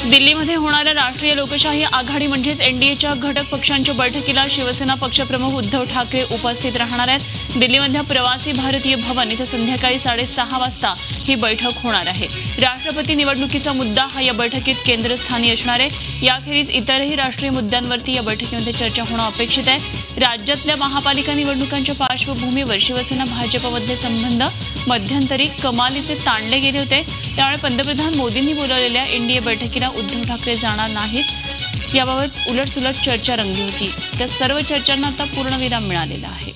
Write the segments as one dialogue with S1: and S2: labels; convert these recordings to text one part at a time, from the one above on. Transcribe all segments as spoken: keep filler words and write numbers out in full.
S1: दिल्लीमध्ये होणाऱ्या राष्ट्रीय लोकशाही आघाडी म्हणजेच एनडीएच्या घटक पक्षांच्या बैठकीला शिवसेना पक्षप्रमुख उद्धव ठाकरे उपस्थित राहणार आहेत। दिल्लीमधल्या प्रवासी भारतीय भवन इथे संध्याकाळी साडेसहा वाजता ही बैठक होणार आहे। राष्ट्रपती निवडणुकीचा मुद्दा हा या बैठकीत केंद्रस्थानी असणार आहे। याखेरीज इतरही राष्ट्रीय मुद्द्यांवरती या बैठकीमध्ये चर्चा होणं अपेक्षित आहे। राज्यातल्या महापालिका निवडणुकांच्या पार्श्वभूमीवर शिवसेना भाजपमधले संबंध मध्यंतरी कमालीचे ताणले गेले होते। त्यामुळे पंतप्रधान मोदींनी बोलावलेल्या एनडीए बैठकीला उद्धव ठाकरे जाणार नाहीत याबाबत उलटसुलट चर्चा रंगली होती। त्या सर्व चर्चांना आता पूर्णविराम मिळालेला आहे।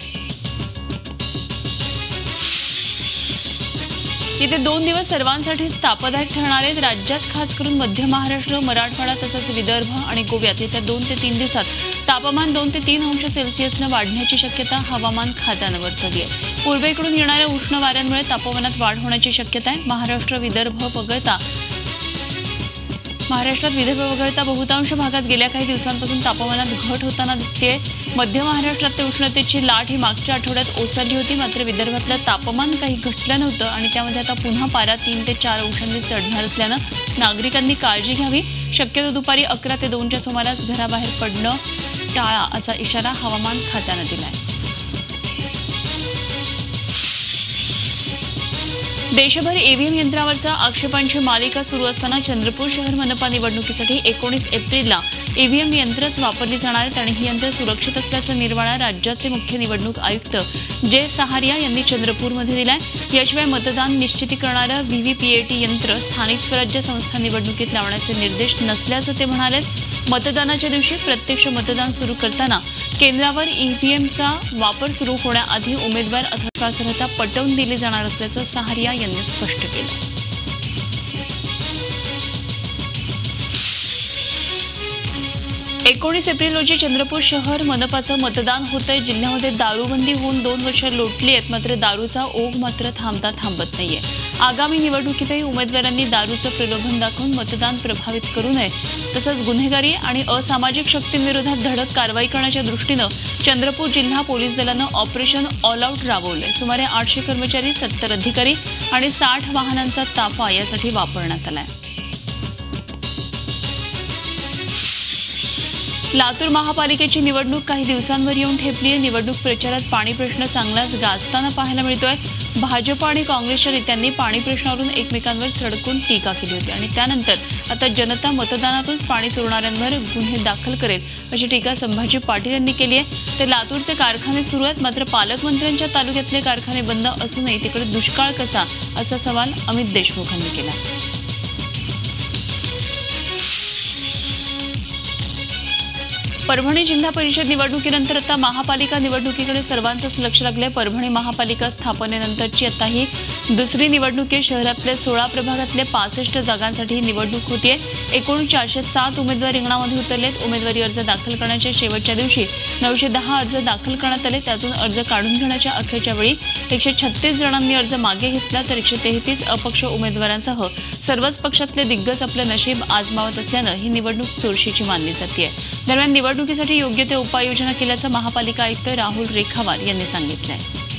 S1: येत्या दोन दिवस सर्वांसाठीच तापदायक ठरणार आहेत। राज्यात खास करून मध्य महाराष्ट्र, मराठवाडा तसंच विदर्भ आणि गोव्यात येत्या दोन ते तीन दिवसात तापमान दोन ते तीन अंश सेल्सिअसनं वाढण्याची शक्यता हवामान खात्यानं वर्तवली आहे। पूर्वेकडून येणाऱ्या उष्ण वाऱ्यांमुळे तापमानात वाढ होण्याची शक्यता आहे। महाराष्ट्र विदर्भ वगळता महाराष्ट्रात विदर्भ वगळता बहुतांश भागात गेल्या काही दिवसांपासून तापमानात घट होताना दिसतेय। मध्य महाराष्ट्रात उष्णतेची लाट ही मागच्या आठवड्यात ओसरली होती, मात्र विदर्भातलं तापमान काही घटलं नव्हतं आणि त्यामध्ये आता पुन्हा पारा तीन ते चार अंशांनी चढणार असल्यानं नागरिकांनी काळजी घ्यावी। शक्यतो दुपारी अकरा ते दोनच्या सुमारास घराबाहेर पडणं टाळा असा इशारा हवामान खात्यानं दिलाय। देशभर ईव्हीएम यंत्रावरच्या आक्षेपांची मालिका सुरू असताना चंद्रपूर शहर मनपा निवडणुकीसाठी एकोणीस एप्रिलला ईव्हीएम यंत्रच वापरली जाणार आहेत आणि ही यंत्र सुरक्षित असल्याचा निर्वाळा राज्याचे मुख्य निवडणूक आयुक्त जे सहारिया यांनी चंद्रपूरमध्ये दिलाय। याशिवाय मतदान निश्चिती करणारं व्हीव्हीपीएटी यंत्र स्थानिक स्वराज्य संस्था निवडणुकीत लावण्याचे निर्देश नसल्याचं ते म्हणाले। मतदानाच्या दिवशी प्रत्यक्ष मतदान सुरू करताना केंद्रावर ईव्हीएमचा वापर सुरू होण्याआधी उमेदवार अथवा विश्वासार्हता पटवून दिली जाणार असल्याचं सहारिया यांनी स्पष्ट केलं। एकोणीस एप्रिल रोजी चंद्रपूर शहर मनपाचं मतदान होतंय। जिल्ह्यामध्ये दारूबंदी होऊन दोन वर्ष लोटली आहेत, मात्र दारूचा ओघ मात्र थांबता थांबत नाहीये। आगामी निवडणुकीतही उमेदवारांनी दारूचं प्रलोभन दाखवून मतदान प्रभावित करू नये, तसंच गुन्हेगारी आणि असामाजिक शक्तींविरोधात धडक कारवाई करण्याच्या दृष्टीनं चंद्रपूर जिल्हा पोलीस दलानं ऑपरेशन ऑल आउट राबवलंय। सुमारे आठशे कर्मचारी, सत्तर अधिकारी आणि साठ वाहनांचा ताफा यासाठी वापरण्यात आलाय। लातूर महापालिकेची निवडणूक काही दिवसांवर येऊन ठेपली आहे। निवडणूक प्रचारात पाणी प्रश्न चांगलाच गाजताना पाहायला मिळतोय। भाजप आणि काँग्रेसच्या नेत्यांनी पाणी प्रश्नावरून एकमेकांवर सडकून टीका केली होती आणि त्यानंतर आता जनता मतदानातूनच पाणी चोरणाऱ्यांवर गुन्हे दाखल करेल अशी टीका संभाजी पाटील यांनी केली आहे। तर लातूरचे कारखाने सुरू आहेत, मात्र पालकमंत्र्यांच्या तालुक्यातले कारखाने बंद असूनही तिकडे दुष्काळ कसा असा सवाल अमित देशमुखांनी केला। परभणी जिल्हा परिषद निवडणुकीनंतर आता महापालिका निवडणुकीकडे सर्वांचंच लक्ष लागलंय। परभणी महापालिका स्थापनेनंतरची आता ही दुसरी निवडणूक आहे। शहरातल्या सोळा प्रभागातल्या पासष्ट जागांसाठी ही निवडणूक होतीये। एकूण चारशे सात उमेदवार रिंगणामध्ये उतरलेत। उमेदवारी अर्ज दाखल करण्याच्या शेवटच्या दिवशी नऊशे दहा अर्ज दाखल करण्यात आले। त्यातून अर्ज काढून घेण्याच्या अखेरच्या वेळी एकशे छत्तीस जणांनी अर्ज मागे घेतला, तर एकशे तेहतीस अपक्ष उमेदवारांसह सर्वच पक्षातले दिग्गज आपलं नशीब आजमावत असल्यानं ही निवडणूक चुरशीची मानली जाते। दरम्यान निवडणुकीसाठी योग्य ते उपाययोजना केल्याचं महापालिका आयुक्त राहुल रेखावार यांनी सांगितलंय।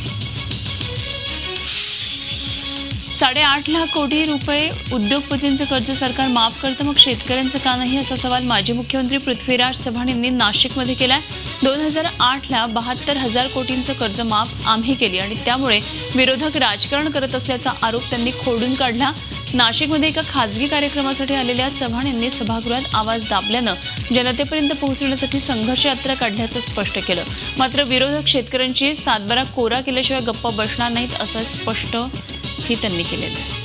S1: साडेआठ लाख कोटी रुपये उद्योगपतींचं कर्ज सरकार माफ करतं, मग शेतकऱ्यांचं का नाही असा सवाल माजी मुख्यमंत्री पृथ्वीराज चव्हाण यांनी नाशिकमध्ये केलाय। दोन हजार आठला बहात्तर हजार कोटींचं कर्ज माफ आम्ही केली आणि त्यामुळे विरोधक राजकारण करत असल्याचा आरोप त्यांनी खोडून काढला। नाशिकमध्ये एका खासगी कार्यक्रमासाठी आलेल्या चव्हाण यांनी सभागृहात आवाज दाबल्यानं जनतेपर्यंत पोहोचण्यासाठी संघर्ष यात्रा काढल्याचं स्पष्ट केलं। मात्र विरोधक शेतकऱ्यांची सातबारा कोरा केल्याशिवाय गप्प बसणार नाहीत असं स्पष्ट ही त्यांनी केलेलं आहे।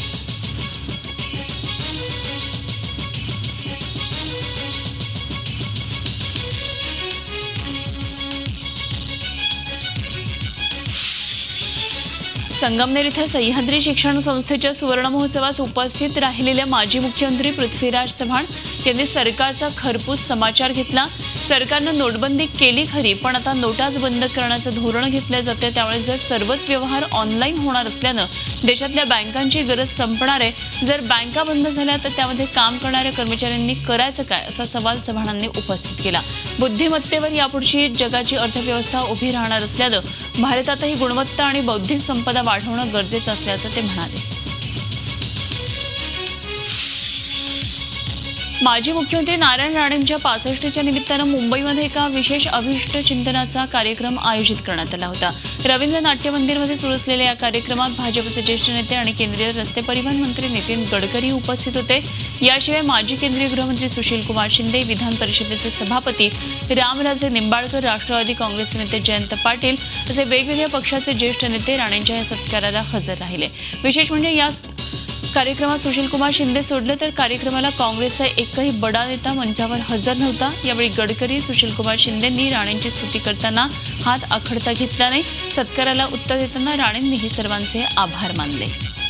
S1: संगमनेर इथं सह्याद्री शिक्षण संस्थेच्या सुवर्ण महोत्सवास उपस्थित राहिलेल्या माजी मुख्यमंत्री पृथ्वीराज चव्हाण यांनी सरकारचा खरपूस समाचार घेतला। सरकारनं नोटबंदी केली खरी, पण आता नोटाच बंद करण्याचं धोरण घेतलं जाते। त्यामुळे जर सर्वच व्यवहार ऑनलाईन होणार असल्यानं देशातल्या बँकांची गरज संपणार आहे। जर बँका बंद झाल्या तर त्यामध्ये काम करणाऱ्या कर्मचाऱ्यांनी करायचं काय असा सवाल चव्हाणांनी उपस्थित केला। बुद्धिमत्तेवर यापुढची जगाची अर्थव्यवस्था उभी राहणार असल्यानं भारतातही गुणवत्ता आणि बौद्धिक संपदा वाढवणं गरजेचं असल्याचं ते म्हणाले। माजी मुख्यमंत्री नारायण राणेंच्या पासष्टच्या निमित्तानं मुंबईमध्ये एका विशेष अभिष्ट चिंतनाचा कार्यक्रम आयोजित करण्यात आला होता. रवींद्र नाट्य मंदिरमध्ये सुरू असलेल्या या कार्यक्रमात भाजपचे ज्येष्ठ नेते आणि केंद्रीय रस्ते परिवहन मंत्री नितीन गडकरी उपस्थित होते. याशिवाय माजी केंद्रीय गृहमंत्री सुशीलकुमार शिंदे, विधान परिषदेचे सभापती रामराजे निंबाळकर, राष्ट्रवादी काँग्रेसचे नेते जयंत पाटील असे वेगवेगळ्या पक्षाचे ज्येष्ठ नेते राणेंच्या या सत्काराला हजर राहिले. विशेष म्हणजे या कार्यक्रमात सुशीलकुमार शिंदे सोडले तर कार्यक्रमाला काँग्रेसचा एकही बडा नेता मंचावर हजर नव्हता. यावेळी गडकरी, सुशीलकुमार शिंदेंनी राणेंची स्तुती करताना हात आखडता घेतला नाही. सत्काराला उत्तर देताना राणेंनीही सर्वांचे आभार मानले.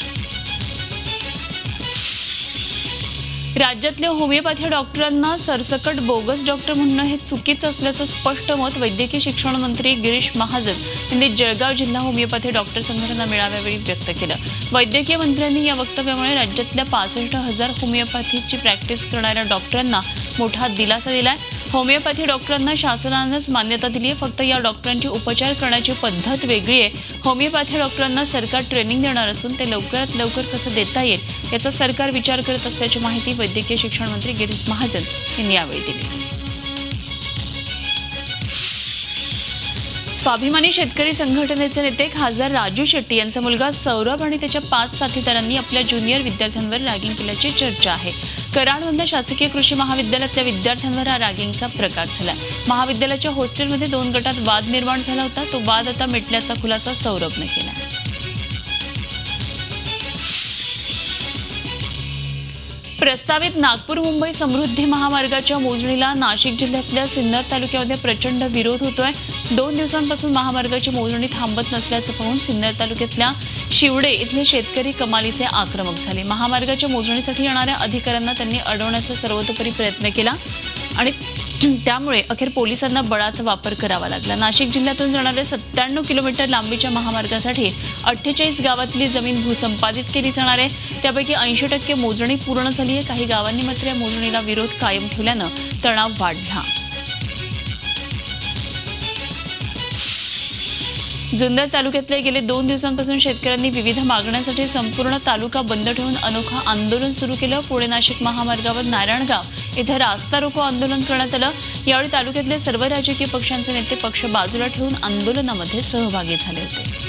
S1: राज्यातल्या होमिओपॅथी डॉक्टरांना सरसकट बोगस डॉक्टर म्हणणं हे चुकीचं असल्याचं स्पष्ट मत वैद्यकीय शिक्षण मंत्री गिरीश महाजन यांनी जळगाव जिल्हा होमिओपॅथी डॉक्टर संघटना मेळाव्यावेळी व्यक्त केलं. वैद्यकीय मंत्र्यांनी या वक्तव्यामुळे राज्यातल्या पासष्ट हजार होमिओपॅथीची प्रॅक्टिस करणाऱ्या डॉक्टरांना मोठा दिलासा दिलाय. होमिओपॅथी डॉक्टरांना शासनानंच मान्यता दिली आहे. फक्त या डॉक्टरांची उपचार करण्याची पद्धत वेगळी आहे. होमिओपॅथी डॉक्टरांना सरकार ट्रेनिंग देणार असून ते लवकरात लवकर कसं देता येईल याचा सरकार विचार करत असल्याची माहिती वैद्यकीय शिक्षण मंत्री गिरीश महाजन यांनी यावेळी दिली. स्वाभिमानी शेतकरी संघटनेचे नेते खासदार राजू शेट्टी यांचा मुलगा सौरभ आणि त्याच्या पाच साथीदारांनी आपल्या ज्युनियर विद्यार्थ्यांवर रॅगिंग केल्याची चर्चा आहे. कराडमधल्या शासकीय कृषी महाविद्यालयातल्या विद्यार्थ्यांवर हा रॅगिंगचा प्रकार झाला. महाविद्यालयाच्या हॉस्टेलमध्ये दोन गटात वाद निर्माण झाला होता. तो वाद आता मिटल्याचा खुलासा सौरभने केला. प्रस्तावित नागपूर मुंबई समृद्धी महामार्गाच्या मोजणीला नाशिक जिल्ह्यातल्या सिन्नर तालुक्यामध्ये प्रचंड विरोध होतोय. दोन दिवसांपासून महामार्गाची मोजणी थांबत नसल्याचं पाहून सिन्नर तालुक्यातल्या शिवडे इथले शेतकरी कमालीचे आक्रमक झाले. महामार्गाच्या मोजणीसाठी येणाऱ्या अधिकाऱ्यांना त्यांनी अडवण्याचा सर्वतोपरी प्रयत्न केला आणि त्यामुळे अखेर पोलिसांना बळाचा वापर करावा लागला. नाशिक जिल्ह्यातून जाणाऱ्या सत्त्याण्णव किलोमीटर लांबीच्या महामार्गासाठी अठ्ठेचाळीस गावातली जमीन भूसंपादित केली जाणार आहे. त्यापैकी ऐंशी टक्के मोजणी पूर्ण झाली आहे. काही गावांनी मात्र या मोजणीला विरोध कायम ठेवल्यानं तणाव वाढला. जुन्नर तालुक्यातले गेले दोन दिवसांपासून शेतकऱ्यांनी विविध मागण्यांसाठी संपूर्ण तालुका बंद ठेवून अनोखं आंदोलन सुरू केलं. पुणे नाशिक महामार्गावर नारायणगाव इथं रास्ता रोको आंदोलन करण्यात आलं. यावेळी तालुक्यातले सर्व राजकीय पक्षांचे नेते पक्ष बाजूला ठेवून आंदोलनामध्ये सहभागी झाले होते.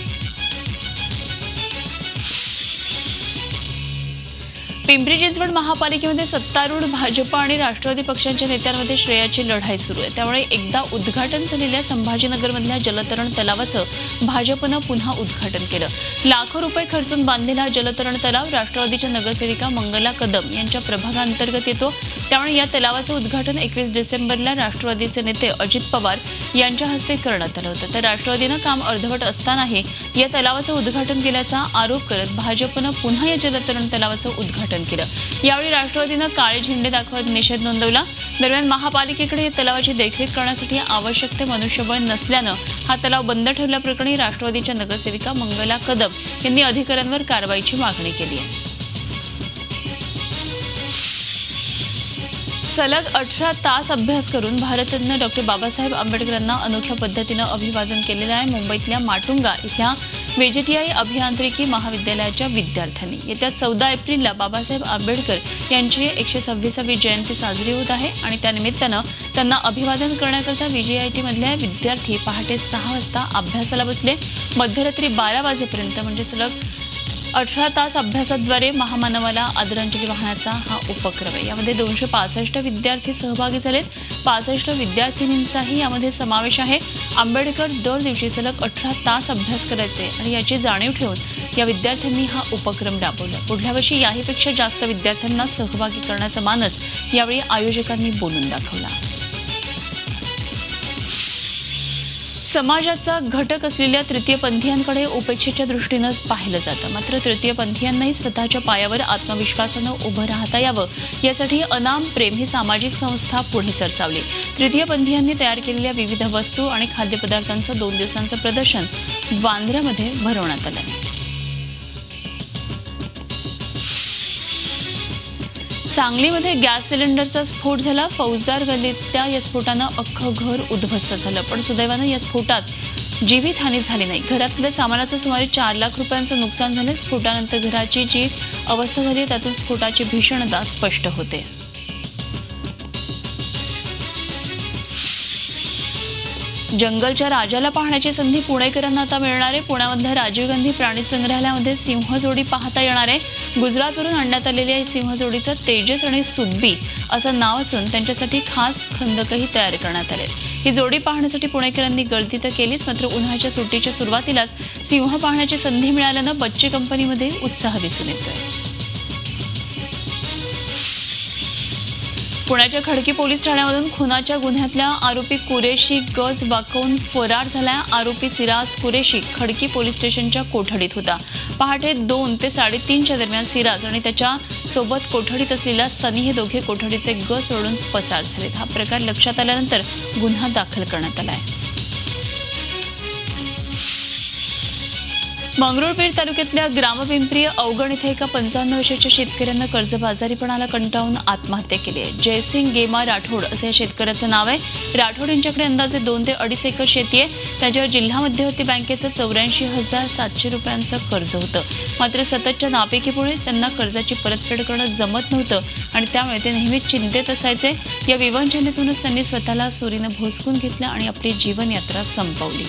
S1: पिंपरी चिंचवड महापालिकेमध्ये सत्तारूढ भाजप आणि राष्ट्रवादी पक्षांच्या नेत्यांमध्ये श्रेयाची लढाई सुरू आहे. त्यामुळे एकदा उद्घाटन झालेल्या संभाजीनगरमधल्या जलतरण तलावाचं भाजपनं पुन्हा उद्घाटन केलं. लाखो रुपये खर्चून बांधलेला जलतरण तलाव राष्ट्रवादीच्या नगरसेविका मंगला कदम यांच्या प्रभागांतर्गत येतो. त्यामुळे या तलावाचं उद्घाटन एकवीस डिसेंबरला राष्ट्रवादीचे नेते अजित पवार यांच्या हस्ते करण्यात आलं होतं. तर राष्ट्रवादीनं काम अर्धवट असतानाही या तलावाचं उद्घाटन केल्याचा आरोप करत भाजपनं पुन्हा या जलतरण तलावाचं उद्घाटन केलं. यावेळी राष्ट्रवादीनं काळे झेंडे दाखवत निषेध नोंदवला. दरम्यान महापालिकेकडे या तलावाची देखरेख करण्यासाठी आवश्यक ते मनुष्यबळ नसल्यानं हा तलाव बंद ठेवल्याप्रकरणी राष्ट्रवादीच्या नगरसेविका मंगला कदम यांनी अधिकाऱ्यांवर कारवाईची मागणी केली आहे. सलग अठरा तास अभ्यास करून भारतरत्न डॉक्टर बाबासाहेब आंबेडकरांना अनोख्या पद्धतीनं अभिवादन केलेलं आहे. मुंबईतल्या माटुंगा इथल्या व्हीजीटीआय अभियांत्रिकी महाविद्यालयाच्या विद्यार्थ्यांनी येत्या चौदा एप्रिलला बाबासाहेब आंबेडकर यांची एकशे सव्वीसावी जयंती साजरी होत आहे आणि त्यानिमित्तानं त्यांना अभिवादन करण्याकरता व्हीजीआयटी मधल्या विद्यार्थी पहाटे सहा वाजता अभ्यासाला बसले. मध्यरात्री बारा वाजेपर्यंत म्हणजे सलग अठरा तास अभ्यासाद्वारे महामानवाला आदरांजली वाहण्याचा हा उपक्रम आहे. यामध्ये दोनशे पासष्ट विद्यार्थी सहभागी झालेत. पासष्ट विद्यार्थिनींचाही यामध्ये समावेश आहे. आंबेडकर दर दिवशी सलग अठरा तास अभ्यास करायचे आणि याची जाणीव ठेवून या विद्यार्थ्यांनी हा उपक्रम राबवला. पुढल्या वर्षी याहीपेक्षा जास्त विद्यार्थ्यांना सहभागी करण्याचा मानस यावेळी आयोजकांनी बोलून दाखवला. समाजाचा घटक असलेल्या तृतीयपंथीयांकडे उपेक्षेच्या दृष्टीनंच पाहिलं जातं. मात्र तृतीयपंथीयांनाही स्वतःच्या पायावर आत्मविश्वासानं उभं राहता यावं यासाठी अनाम प्रेम ही सामाजिक संस्था पुढे सरसावली. तृतीयपंथीयांनी तयार केलेल्या विविध वस्तू आणि खाद्यपदार्थांचं दोन दिवसांचं प्रदर्शन वांद्र्यामध्ये भरवण्यात आलं. सांगलीमध्ये गॅस सिलेंडरचा स्फोट झाला. फौजदार गल्लीतल्या या स्फोटानं अख्खं घर उद्ध्वस्त झालं. पण सुदैवानं या स्फोटात जीवितहानी झाली नाही. घरातल्या सामानाचं सुमारे चार लाख रुपयांचं नुकसान झालं. स्फोटानंतर घराची जी अवस्था झाली त्यातून स्फोटाची भीषणता स्पष्ट होते. जंगलच्या राजाला पाहण्याची संधी पुणेकरांना आता मिळणार आहे. पुण्यामधल्या राजीव गांधी प्राणी संग्रहालयामध्ये सिंहजोडी पाहता येणार आहे. गुजरातवरून आणण्यात आलेल्या या सिंहजोडीचं तेजस आणि सुब्बी असं नाव असून त्यांच्यासाठी खास खंदकही तयार करण्यात आले. ही जोडी पाहण्यासाठी पुणेकरांनी गर्दी तर केलीच, मात्र उन्हाळ्याच्या सुट्टीच्या सुरुवातीलाच सिंह पाहण्याची संधी मिळाल्यानं बच्चे कंपनीमध्ये उत्साह दिसून येतोय. पुण्याच्या खडकी पोलीस ठाण्यामधून खुनाच्या गुन्ह्यातल्या आरोपी कुरेशी गज वाकवून फरार झाला. आरोपी सिराज कुरेशी खडकी पोलीस स्टेशनच्या कोठडीत होता. पहाटे दोन ते साडेतीनच्या दरम्यान सिराज आणि त्याच्या सोबत कोठडीत असलेला सनी हे दोघे कोठडीचे गज तोडून पसार झालेत. हा प्रकार लक्षात आल्यानंतर गुन्हा दाखल करण्यात आला आहे. मंगरुळपीर तालुक्यातल्या ग्रामपिंपरी अवगण इथे एका पंचावन्न वर्षाच्या शेतकऱ्यानं कर्जबाजारीपणाला कंटाळून आत्महत्या केली आहे. जयसिंग गेमा राठोड असं या शेतकऱ्याचं नाव आहे. राठोड यांच्याकडे अंदाजे दोन ते अडीच एकर शेती आहे. त्याच्यावर जिल्हा मध्यवर्ती बँकेचं चौऱ्याऐंशी हजार सातशे रुपयांचं कर्ज होतं. मात्र सततच्या नापिकीमुळे त्यांना कर्जाची परतफेड करणं जमत नव्हतं आणि त्यामुळे ते नेहमीच चिंतेत असायचे. या विवंचनेतूनच त्यांनी स्वतःला सुरीनं भोसकून घेतलं आणि आपली जीवनयात्रा संपवली.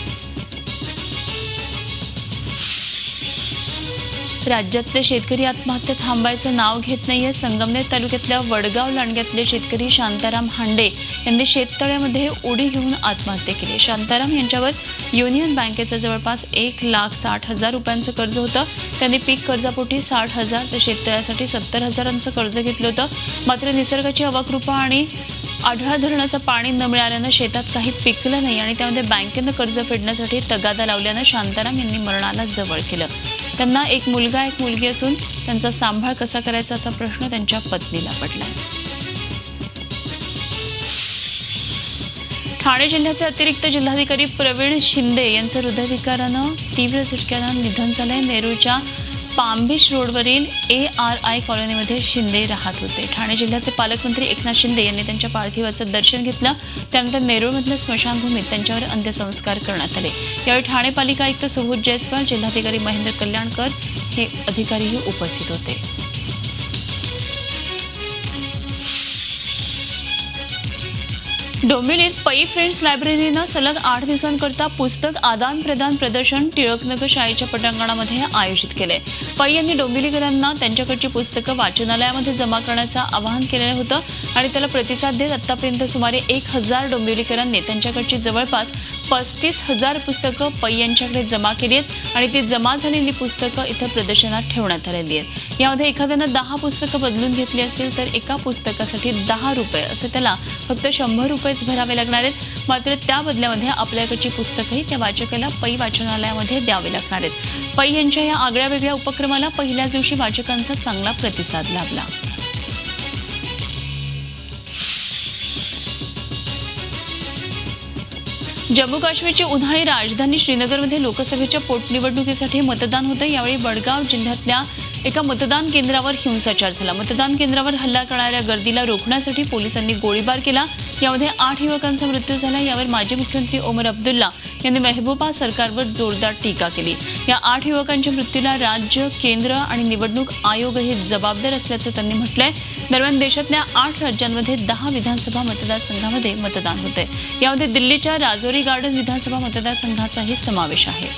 S1: राज्यातले शेतकरी आत्महत्या थांबायचं नाव घेत नाहीये. संगमनेर तालुक्यातल्या वडगाव लांडग्यातले शेतकरी शांताराम हांडे यांनी शेततळ्यामध्ये उडी घेऊन आत्महत्या केली. शांताराम यांच्यावर युनियन बँकेचं जवळपास एक लाख साठ हजार रुपयांचं कर्ज होतं. त्यांनी पीक कर्जापोटी साठ हजार तर शेततळ्यासाठी सत्तर हजारांचं कर्ज घेतलं होतं. मात्र निसर्गाची अवकृपा आणि आढळा धरणाचं पाणी न मिळाल्यानं शेतात काही पिकलं नाही आणि त्यामध्ये बँकेनं कर्ज फेडण्यासाठी तगादा लावल्यानं शांताराम यांनी मरणाला जवळ केलं. त्यांना एक मुलगा एक मुलगी असून त्यांचा सांभाळ कसा करायचा असा प्रश्न त्यांच्या पत्नीला पडलाय. ठाणे जिल्ह्याचे अतिरिक्त जिल्हाधिकारी प्रवीण शिंदे यांचं हृदयविकारानं तीव्र झटक्यानं निधन झालंय. नेरूळच्या पामबीच रोडवरील ए आर आय कॉलनीमध्ये शिंदे राहत होते. ठाणे जिल्ह्याचे पालकमंत्री एकनाथ शिंदे यांनी त्यांच्या पार्थिवाचं दर्शन घेतलं. त्यानंतर नेरूळमधल्या स्मशानभूमीत त्यांच्यावर अंत्यसंस्कार करण्यात आले. यावेळी ठाणे पालिका आयुक्त सुबोध जयस्वाल, जिल्हाधिकारी महेंद्र कल्याणकर हे अधिकारीही उपस्थित होते. डोंबिवलीत पै फ्रेंड्स लायब्ररीनं सलग आठ दिवसांकरता पुस्तक आदान प्रदान प्रदर्शन टिळकनगर शाळेच्या पटांगणामध्ये आयोजित केलंय. पै यांनी डोंबिवलीकरांना त्यांच्याकडची पुस्तकं वाचनालयामध्ये जमा करण्याचं आवाहन केलेलं होतं आणि त्याला प्रतिसाद देत आतापर्यंत सुमारे एक हजार डोंबिवलीकरांनी त्यांच्याकडची जवळपास पस्तीस हजार पुस्तकं पै यांच्याकडे जमा केली आहेत आणि ती जमा झालेली पुस्तकं इथं प्रदर्शनात ठेवण्यात आलेली आहेत. यामध्ये एखाद्यानं दहा पुस्तकं बदलून घेतली असतील तर एका पुस्तकासाठी दहा रुपये असं त्याला फक्त शंभर रुपये भरावे लागणार आहेत. मात्र त्या बदल्यामध्ये आपल्याकडची पुस्तकंही त्या वाचकाला पै वाचनालयामध्ये द्यावी लागणार आहेत. पै यांच्या या आगळ्या वेगळ्या उपक्रमाला पहिल्याच दिवशी वाचकांचा चांगला प्रतिसाद लाभला. जम्मू काश्मीरची उन्हाळी राजधानी श्रीनगरमध्ये लोकसभेच्या पोटनिवडणुकीसाठी मतदान होतं. यावेळी बडगाव जिल्ह्यातल्या एका मतदान केंद्रावर हिंसाचार झाला. मतदान केंद्रावर हल्ला करणाऱ्या गर्दीला रोखण्यासाठी पोलिसांनी गोळीबार केला. यामध्ये आठ युवकांचा मृत्यू झाला. यावर माजी मुख्यमंत्री ओमर अब्दुल्ला यांनी महबूबा सरकारवर जोरदार टीका केली. या आठ युवकांच्या मृत्यूला राज्य, केंद्र आणि निवडणूक आयोग हे जबाबदार असल्याचं त्यांनी म्हटलंय. दरम्यान देशातल्या आठ राज्यांमध्ये दहा विधानसभा मतदारसंघामध्ये मतदान होतंय. यामध्ये दिल्लीच्या राजौरी गार्डन विधानसभा मतदारसंघाचाही समावेश आहे.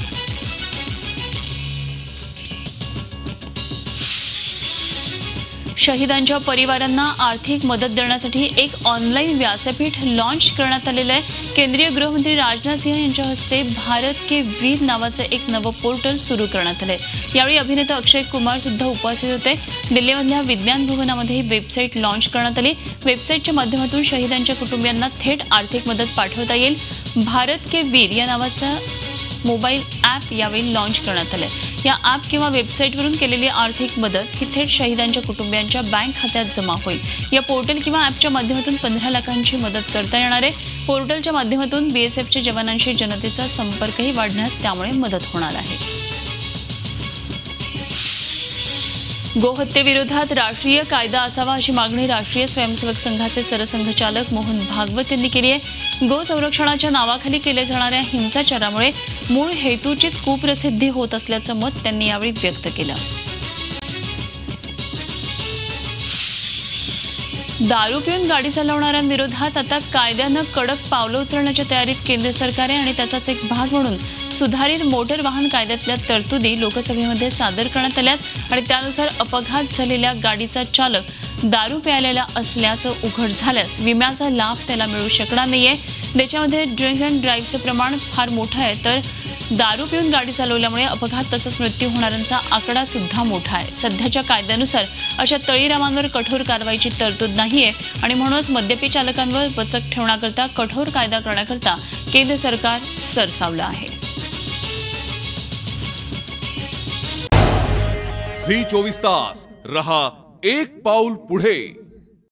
S1: शहीदांच्या परिवारांना आर्थिक मदत देण्यासाठी एक ऑनलाईन व्यासपीठ लॉन्च करण्यात आलेलं आहे. केंद्रीय गृहमंत्री राजनाथ सिंह यांच्या हस्ते भारत के वीर नावाचं एक नवं पोर्टल सुरू करण्यात आलंय. यावेळी अभिनेता अक्षय कुमार सुद्धा उपस्थित होते. दिल्लीमधल्या विज्ञान भवनामध्ये ही वेबसाईट लॉन्च करण्यात आली. वेबसाईटच्या माध्यमातून शहीदांच्या कुटुंबियांना थेट आर्थिक मदत पाठवता येईल. भारत के वीर या नावाचा मोबाईल ॲप यावेळी लॉन्च करण्यात आलंय. या ॲप किंवा वेबसाईटवरून केलेली आर्थिक मदत ही थेट शहीदांच्या कुटुंबियांच्या बँक खात्यात जमा होईल. या पोर्टल किंवा ॲपच्या माध्यमातून पंधरा लाखांची मदत करता येणार आहे. पोर्टलच्या माध्यमातून बीएसएफच्या जवानांशी जनतेचा संपर्कही वाढण्यास त्यामुळे मदत होणार आहे. गोहत्येविरोधात राष्ट्रीय कायदा असावा अशी मागणी राष्ट्रीय स्वयंसेवक संघाचे सरसंघचालक मोहन भागवत यांनी केली आहे. गो संरक्षणाच्या नावाखाली केले जाणाऱ्या हिंसाचारामुळे मूळ हेतूचीच कुप्रसिद्धी होत असल्याचं मत त्यांनी यावेळी व्यक्त केलं. दारू पिऊन गाडी चालवणाऱ्यांविरोधात आता कायद्यानं कडक पावलं उचलण्याच्या तयारीत केंद्र सरकार आहे आणि त्याचाच एक भाग म्हणून सुधारित मोटर वाहन कायद्यातल्या तरतुदी लोकसभेमध्ये सादर करण्यात आल्यात आणि त्यानुसार अपघात झालेल्या गाडीचा चालक दारू प्यायलेला असल्याचं उघड झाल्यास विम्याचा लाभ त्याला मिळू शकणार नाहीये। देशामध्ये ड्रिंक अँड ड्राईव्हचं प्रमाण फार मोठं आहे, तर दारू पिऊन गाडी चालवल्यामुळे अपघात तसंच मृत्यू होणाऱ्यांचा आकडा सुद्धा मोठा आहे। सध्याच्या कायद्यानुसार अशा तळीरामांवर कठोर कारवाईची तरतूद नाहीये आणि म्हणूनच मद्यपी चालकांवर वचक ठेवण्याकरता कठोर कायदा करण्याकरता केंद्र सरकार सरसावलं आहे।
S2: झी चोवीस तास रहा एक पाऊल पुढे।